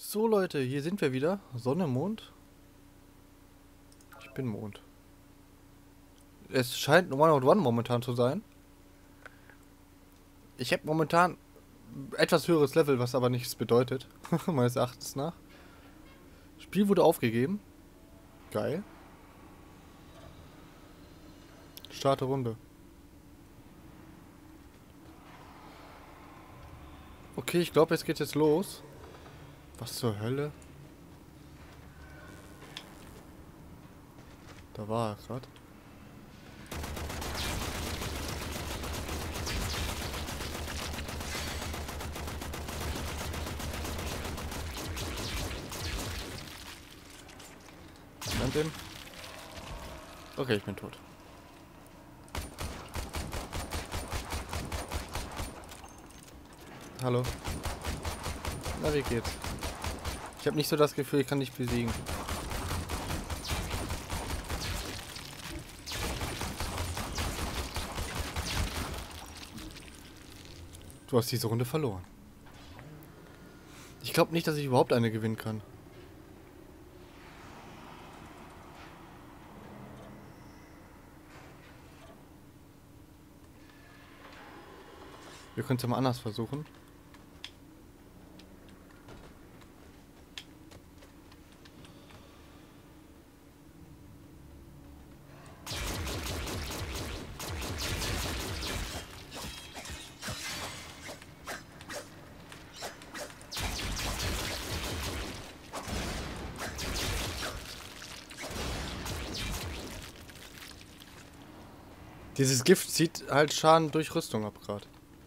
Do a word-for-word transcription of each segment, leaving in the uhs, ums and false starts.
So Leute, hier sind wir wieder. Sonne, Mond. Ich bin Mond. Es scheint One on One momentan zu sein. Ich habe momentan etwas höheres Level, was aber nichts bedeutet. Meines Erachtens nach. Spiel wurde aufgegeben. Geil. Starte Runde. Okay, ich glaube, es geht jetzt los. Was zur Hölle? Da war er gerade. Moment den. Okay, ich bin tot. Hallo. Na, wie geht's? Ich habe nicht so das Gefühl, ich kann dich besiegen. Du hast diese Runde verloren. Ich glaube nicht, dass ich überhaupt eine gewinnen kann. Wir können es ja mal anders versuchen. Dieses Gift zieht halt Schaden durch Rüstung ab gerade.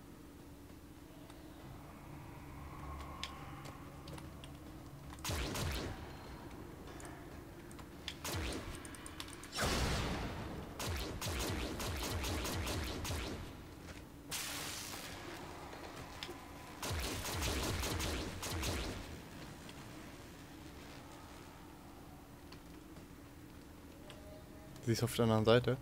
Sie ist auf der anderen Seite.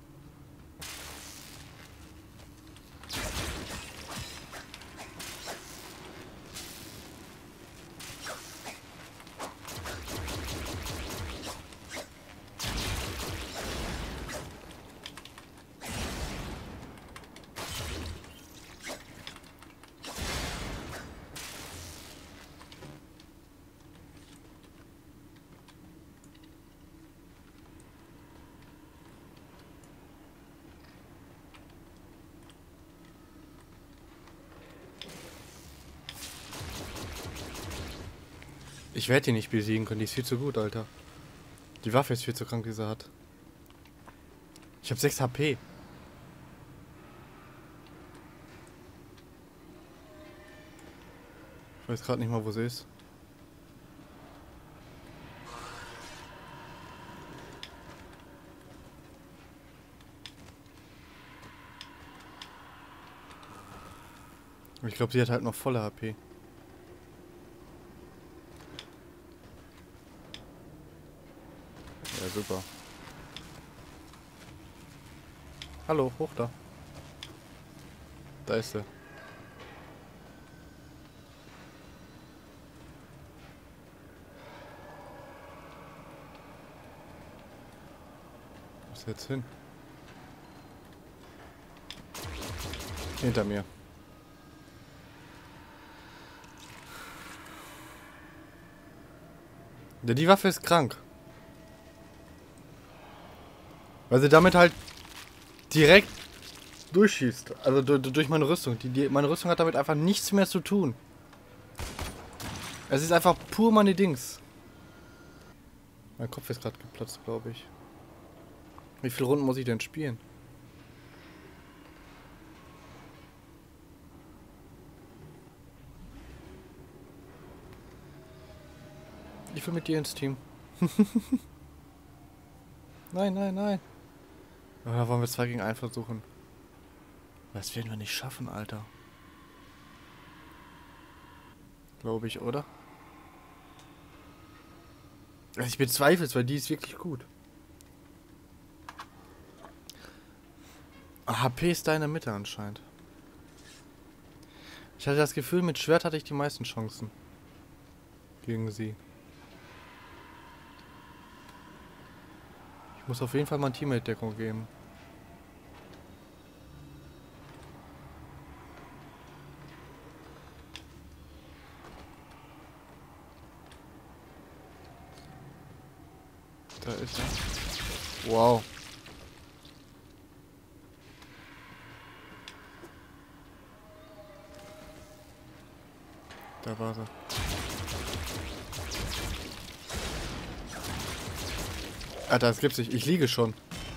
Ich werde die nicht besiegen können, die ist viel zu gut, Alter. Die Waffe ist viel zu krank, die sie hat. Ich habe sechs H P. Ich weiß gerade nicht mal, wo sie ist. Ich glaube, sie hat halt noch volle H P. Ja, super. Hallo, hoch da. Da ist sie. Wo ist sie jetzt hin? Hinter mir. Ja, die Waffe ist krank. Weil sie damit halt direkt durchschießt. Also durch meine Rüstung. Die, die, meine Rüstung hat damit einfach nichts mehr zu tun. Es ist einfach pur meine Dings. Mein Kopf ist gerade geplatzt, glaube ich. Wie viele Runden muss ich denn spielen? Ich will mit dir ins Team. Nein, nein, nein. Oder wollen wir zwei gegen einen versuchen? Das werden wir nicht schaffen, Alter. Glaube ich, oder? Also ich bezweifle es, weil die ist wirklich gut. H P ist da in der Mitte anscheinend. Ich hatte das Gefühl, mit Schwert hatte ich die meisten Chancen. gegen sie. Ich muss auf jeden Fall mal Teammate-Deckung geben. Da ist er. Wow. Da war sie. Alter, das gibt's nicht. Ich liege schon.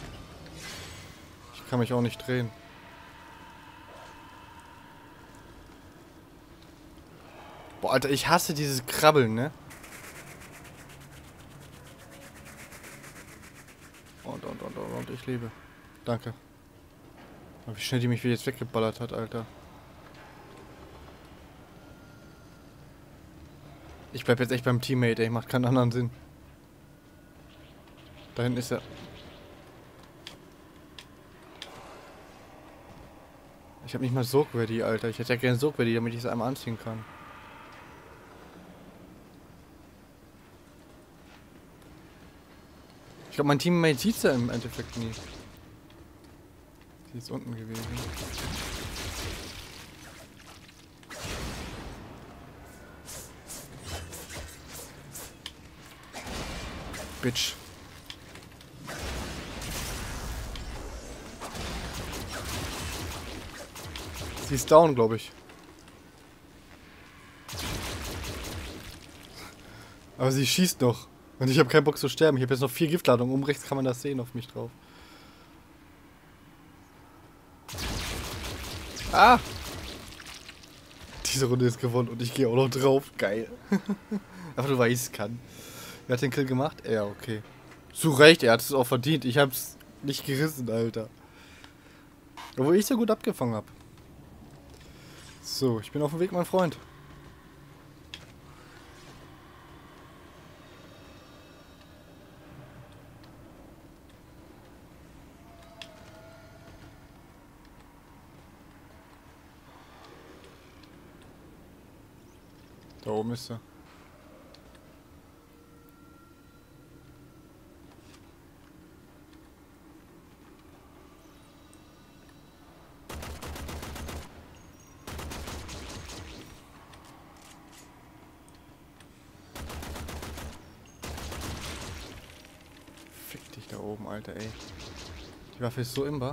Ich kann mich auch nicht drehen. Boah, Alter, ich hasse dieses Krabbeln, ne? Und, und, und, und, und, ich lebe. Danke. Aber wie schnell die mich jetzt weggeballert hat, Alter. Ich bleib jetzt echt beim Teammate, ey. Macht keinen anderen Sinn. Da hinten ist er. Ich habe nicht mal Soak ready, Alter. Ich hätte ja gerne Soak ready, damit ich es einmal anziehen kann. Ich glaube, mein Teammate sieht es ja im Endeffekt nie. Sie ist unten gewesen. Bitch. Sie ist down, glaube ich. Aber sie schießt noch. Und ich habe keinen Bock zu sterben. Ich habe jetzt noch vier Giftladungen. Um rechts kann man das sehen auf mich drauf. Ah! Diese Runde ist gewonnen und ich gehe auch noch drauf. Geil. Aber du weißt, es kann. Wer hat den Kill gemacht? Er, okay. Zu Recht, er hat es auch verdient. Ich hab's nicht gerissen, Alter. Obwohl ich so gut abgefangen habe. So, ich bin auf dem Weg, mein Freund. Da oben ist er. Fick dich da oben, Alter, ey. Die Waffe ist so imbar.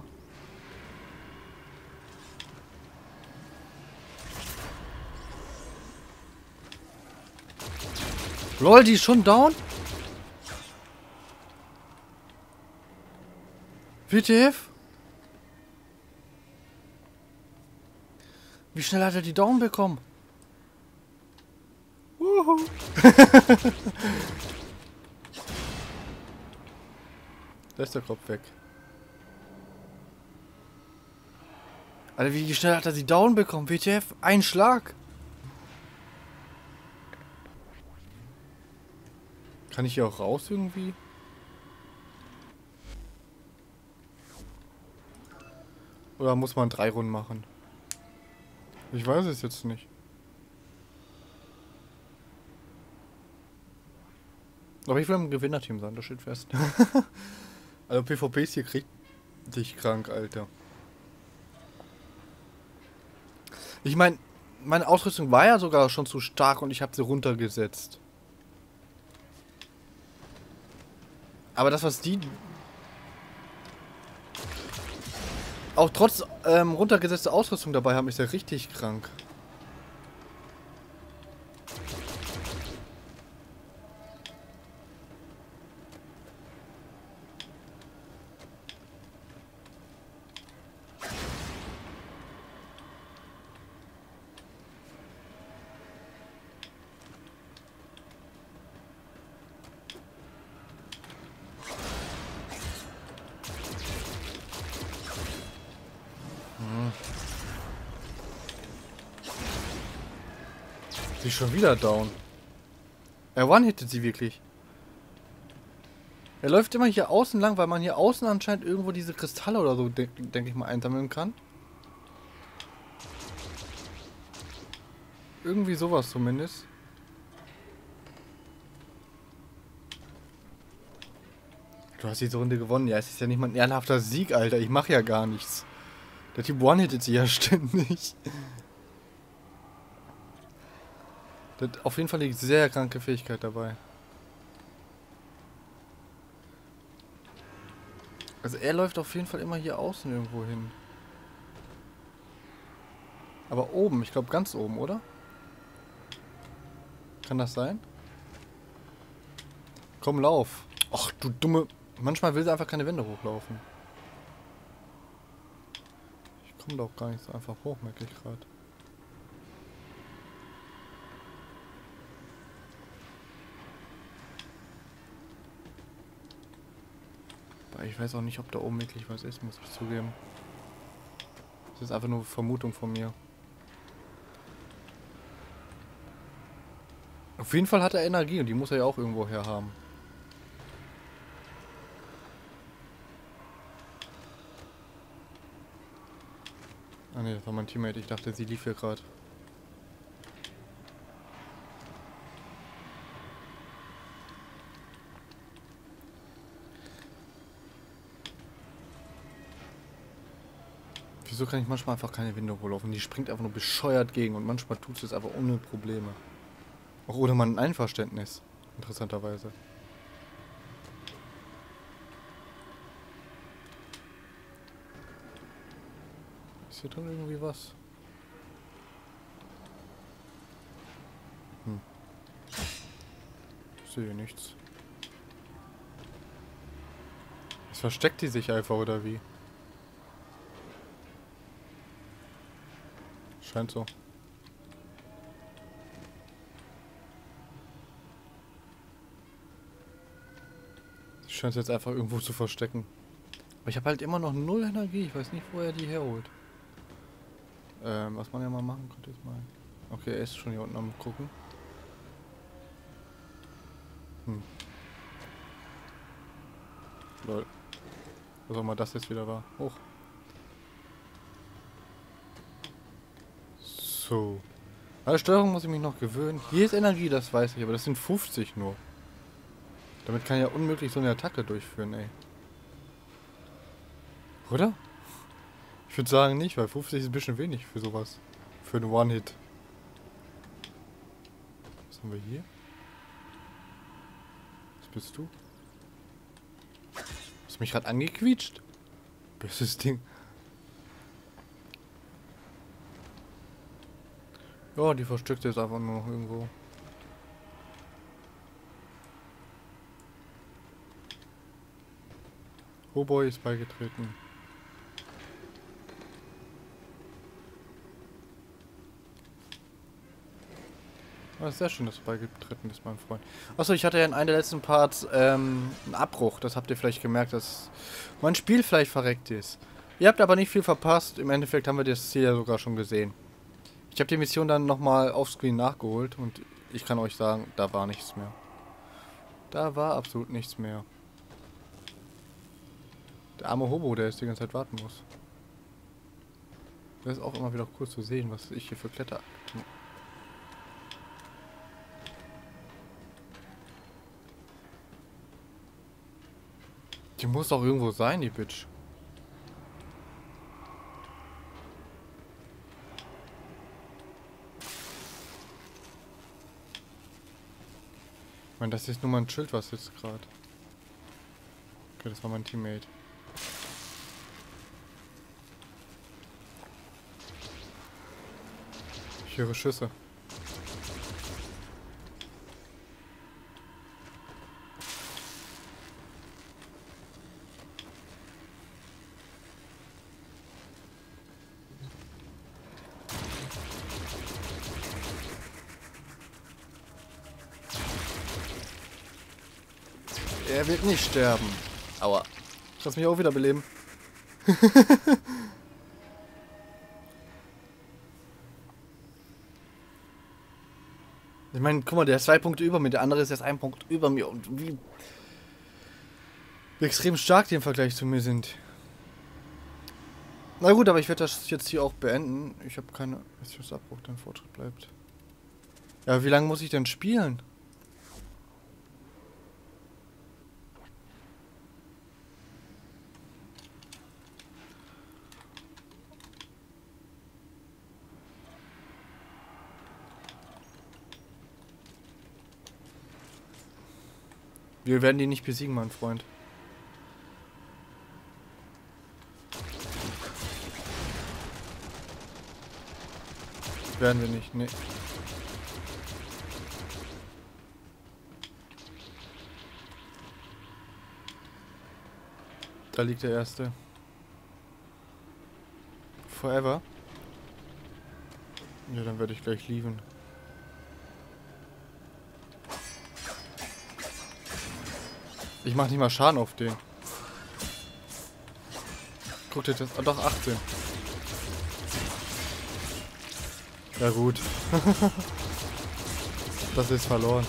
Lol, die ist schon down? W T F? Wie schnell hat er die down bekommen? Wuhu. Da ist der Kopf weg. Alter, wie schnell hat er sie down bekommen? W T F? Ein Schlag. Kann ich hier auch raus irgendwie? Oder muss man drei Runden machen? Ich weiß es jetzt nicht. Aber ich will im Gewinnerteam sein, das steht fest. Also PvPs hier kriegt dich krank, Alter. Ich meine, meine Ausrüstung war ja sogar schon zu stark und ich habe sie runtergesetzt. Aber das, was die... auch trotz ähm, runtergesetzter Ausrüstung dabei haben, ist ja richtig krank. Sie ist schon wieder down. Er one-hittet sie wirklich. Er läuft immer hier außen lang, weil man hier außen anscheinend irgendwo diese Kristalle oder so, denke denk ich mal, einsammeln kann. Irgendwie sowas zumindest. Du hast diese Runde gewonnen. Ja, es ist ja nicht mal ein ehrenhafter Sieg, Alter. Ich mache ja gar nichts. Der Typ one-hittet sich ja ständig. Der hat auf jeden Fall eine sehr kranke Fähigkeit dabei. Also er läuft auf jeden Fall immer hier außen irgendwo hin. Aber oben, ich glaube ganz oben, oder? Kann das sein? Komm, lauf. Ach, du dumme... Manchmal will sie einfach keine Wände hochlaufen. Ich komme da auch gar nicht so einfach hoch, merke ich gerade. Aber ich weiß auch nicht, ob da oben wirklich was ist, muss ich zugeben. Das ist einfach nur Vermutung von mir. Auf jeden Fall hat er Energie und die muss er ja auch irgendwo her haben. Ah ne, das war mein Teammate. Ich dachte, sie lief hier gerade. Wieso kann ich manchmal einfach keine Winde hochlaufen? Die springt einfach nur bescheuert gegen und manchmal tut sie es einfach ohne Probleme. Auch ohne mal ein Einverständnis. Interessanterweise. Ist hier drin irgendwie was? Hm. Ich sehe nichts. Jetzt versteckt die sich einfach, oder wie? Scheint so. Sie scheint sich jetzt einfach irgendwo zu verstecken. Aber ich habe halt immer noch null Energie. Ich weiß nicht, wo er die herholt. Ähm, was man ja mal machen könnte, ist mal... Okay, er ist schon hier unten am gucken. Hm. Lol. Was auch mal das jetzt wieder war. Hoch. So. An Steuerung muss ich mich noch gewöhnen. Hier ist Energie, das weiß ich, aber das sind fünfzig nur. Damit kann ich ja unmöglich so eine Attacke durchführen, ey. Oder? Ich würde sagen nicht, weil fünfzig ist ein bisschen wenig für sowas. Für einen One-Hit. Was haben wir hier? Was bist du? Hast du mich gerade angequietscht? Böses Ding. Ja, die versteckt jetzt einfach nur noch irgendwo. Hoboy ist beigetreten. Ah, sehr schön, dass du beigetreten bist, mein Freund. Achso, ich hatte ja in einem der letzten Parts ähm, einen Abbruch. Das habt ihr vielleicht gemerkt, dass mein Spiel vielleicht verreckt ist. Ihr habt aber nicht viel verpasst. Im Endeffekt haben wir das Ziel ja sogar schon gesehen. Ich habe die Mission dann nochmal offscreen nachgeholt und ich kann euch sagen, da war nichts mehr. Da war absolut nichts mehr. Der arme Hobo, der jetzt die ganze Zeit warten muss. Das ist auch immer wieder cool zu sehen, was ich hier für Kletter... Die muss doch irgendwo sein, die Bitch. Ich meine, das ist nur mal ein Schild, was jetzt gerade. Okay, das war mein Teammate. Ich höre Schüsse. Er wird nicht sterben. Aua. Lass mich auch wieder beleben. Ich meine, guck mal, der ist zwei Punkte über mir, der andere ist jetzt ein Punkt über mir. Und wie, wie extrem stark die im Vergleich zu mir sind. Na gut, aber ich werde das jetzt hier auch beenden. Ich habe keine... Ist das Abbruch, dein Fortschritt bleibt. Ja, wie lange muss ich denn spielen? Wir werden die nicht besiegen, mein Freund. Werden wir nicht, ne. Da liegt der erste. Forever. Ja, dann werde ich gleich lieben. Ich mache nicht mal Schaden auf den. Guck dir das. Ah, doch, achtzehn. Ja gut. Das ist verloren.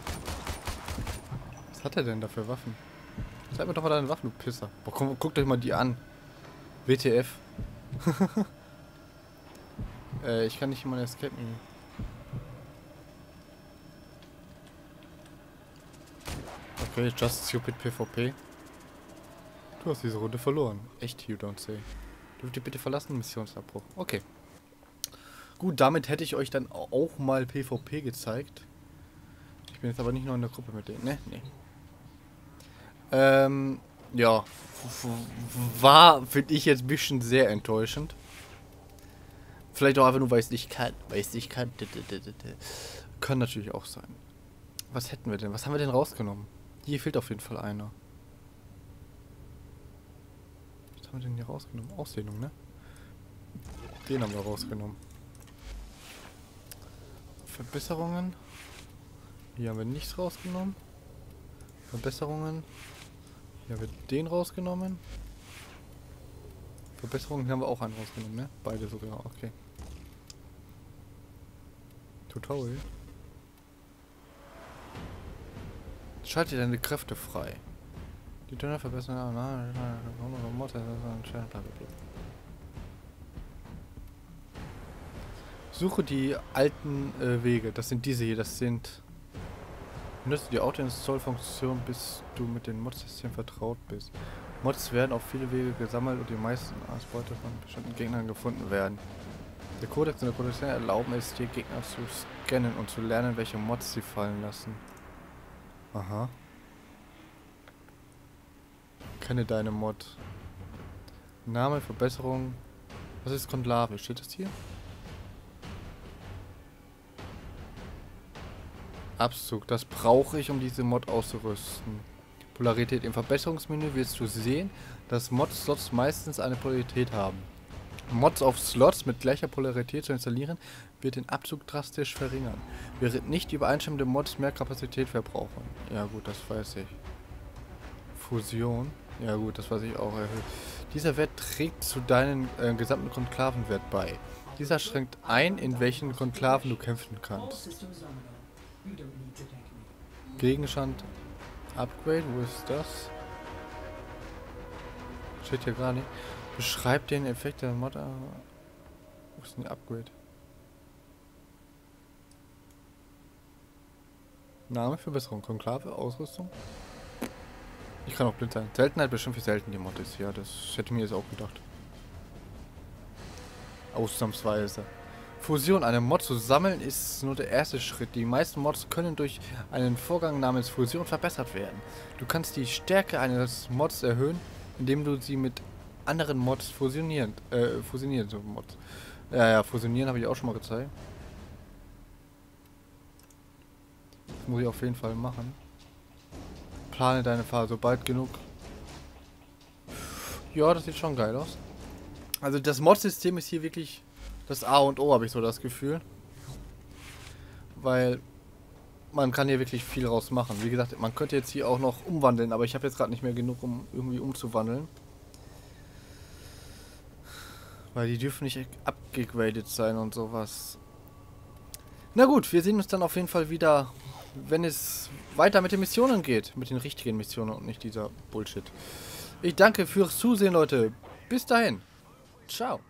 Was hat er denn da für Waffen? Zeig mir doch mal deine Waffen, du Pisser. Boah, komm, guckt euch mal die an. W T F. äh, ich kann nicht in meine Escape nehmen. Okay, just stupid PvP. Du hast diese Runde verloren. Echt, you don't say. Dürft ihr bitte verlassen? Missionsabbruch. Okay. Gut, damit hätte ich euch dann auch mal PvP gezeigt. Ich bin jetzt aber nicht nur in der Gruppe mit denen. Ne, ne. Ähm, ja. War, finde ich jetzt ein bisschen sehr enttäuschend. Vielleicht auch einfach nur, weil ich es nicht kann. Weil ich es nicht kann. Kann natürlich auch sein. Was hätten wir denn? Was haben wir denn rausgenommen? Hier fehlt auf jeden Fall einer. Was haben wir denn hier rausgenommen? Ausdehnung, ne? Den haben wir rausgenommen. Verbesserungen. Hier haben wir nichts rausgenommen. Verbesserungen. Hier haben wir den rausgenommen. Verbesserungen haben wir auch einen rausgenommen, ne? Beide sogar, okay. Tutorial. Schalte deine Kräfte frei. Die Dünner verbessern. Suche die alten äh, Wege. Das sind diese hier. Das sind. Nutze die Auto-Install-Funktion, bis du mit dem Mod-System vertraut bist. Mods werden auf viele Wege gesammelt und die meisten als Beute von bestimmten Gegnern gefunden werden. Der Codex und der Codex erlauben es dir, Gegner zu scannen und zu lernen, welche Mods sie fallen lassen. Aha. Kenne deine Mod. Name, Verbesserung. Was ist Konklave? Steht das hier? Abzug. Das brauche ich, um diese Mod auszurüsten. Polarität. Im Verbesserungsmenü wirst du sehen, dass Mod-Slots meistens eine Polarität haben. Mods auf Slots mit gleicher Polarität zu installieren, wird den Abzug drastisch verringern, während nicht übereinstimmende Mods mehr Kapazität verbrauchen. Ja gut, das weiß ich. Fusion. Ja gut, das weiß ich auch. Erhöht. Dieser Wert trägt zu deinem äh, gesamten Konklavenwert bei. Dieser schränkt ein, in welchen Konklaven du kämpfen kannst. Gegenstand Upgrade, wo ist das? Steht hier gar nicht. Beschreibt den Effekt der Mod. Wo ist denn der Upgrade? Name, Verbesserung, Konklave, Ausrüstung. Ich kann auch blind sein. Seltenheit, bestimmt wie selten die Mod ist. Ja, das hätte ich mir jetzt auch gedacht. Ausnahmsweise. Fusion, eine Mod zu sammeln, ist nur der erste Schritt. Die meisten Mods können durch einen Vorgang namens Fusion verbessert werden. Du kannst die Stärke eines Mods erhöhen, indem du sie mit anderen Mods fusionieren. Äh, fusionieren, so Mods. Ja, ja, fusionieren habe ich auch schon mal gezeigt. Das muss ich auf jeden Fall machen. Plane deine Fahrt, sobald genug. Ja, das sieht schon geil aus. Also das Mod-System ist hier wirklich das A und O, habe ich so das Gefühl. Weil man kann hier wirklich viel raus machen. Wie gesagt, man könnte jetzt hier auch noch umwandeln, aber ich habe jetzt gerade nicht mehr genug, um irgendwie umzuwandeln. Weil die dürfen nicht abgegradet sein und sowas. Na gut, wir sehen uns dann auf jeden Fall wieder, wenn es weiter mit den Missionen geht. Mit den richtigen Missionen und nicht dieser Bullshit. Ich danke fürs Zusehen, Leute. Bis dahin. Ciao.